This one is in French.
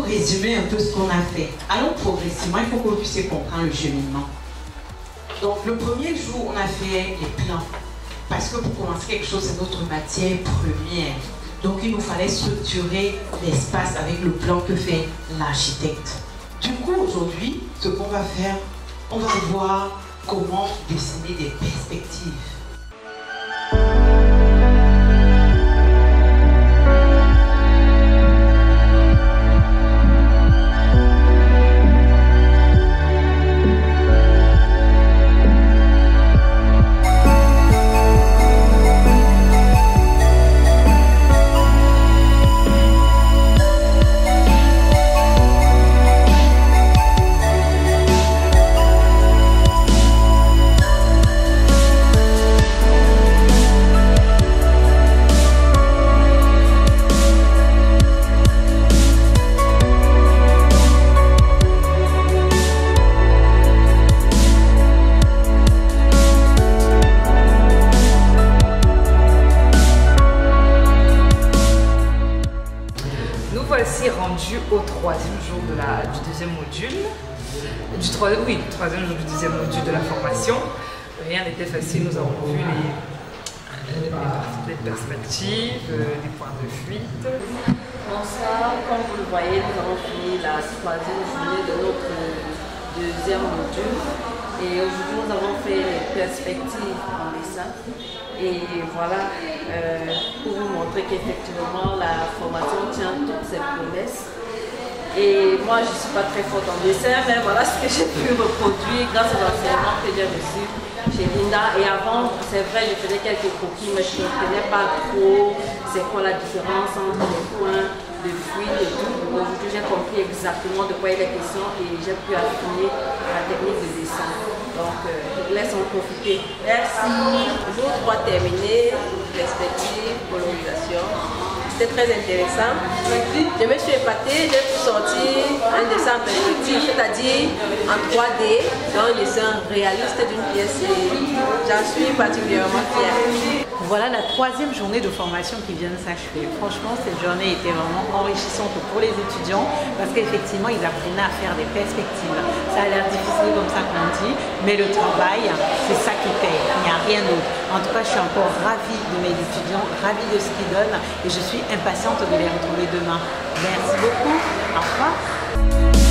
résumer un peu ce qu'on a fait. Allons progressivement, il faut que vous puissiez comprendre le cheminement. Donc le premier jour, on a fait les plans. Parce que pour commencer quelque chose, c'est notre matière première. Donc il nous fallait structurer l'espace avec le plan que fait l'architecte. Du coup, aujourd'hui, ce qu'on va faire, on va voir comment dessiner des perspectives. Rendu au troisième jour du deuxième module, troisième jour du deuxième module de la formation. Rien n'était facile, nous avons vu les perspectives, les points de fuite. Bonsoir, comme vous le voyez, nous avons fini la troisième journée de notre deuxième module. Et aujourd'hui, nous avons fait les perspectives en dessin. Et voilà, pour vous montrer qu'effectivement, la formation tient toutes ses promesses. Et moi, je ne suis pas très forte en dessin, mais voilà ce que j'ai pu reproduire grâce aux enseignements que j'ai reçus chez Linda. Et avant, c'est vrai, je faisais quelques croquis, mais je ne comprenais pas trop c'est quoi la différence entre les points de fuite et tout. Aujourd'hui, j'ai compris exactement de quoi il est question et j'ai pu affiner la technique de dessin. Donc, je vous laisse en profiter. Merci. Jour 3 terminé, perspective, colorisation. C'était très intéressant. Je me suis épatée, j'ai pu sortir un dessin en perspective, c'est-à-dire en 3D, dans un dessin réaliste d'une pièce et j'en suis particulièrement fière. Voilà la troisième journée de formation qui vient de s'achever. Franchement, cette journée était vraiment enrichissante pour les étudiants parce qu'effectivement, ils apprenaient à faire des perspectives. Ça a l'air difficile comme ça qu'on dit, mais le travail, c'est ça qui paye. Il n'y a rien d'autre. En tout cas, je suis encore ravie de mes étudiants, ravie de ce qu'ils donnent et je suis impatiente de les retrouver demain. Merci beaucoup. Au revoir.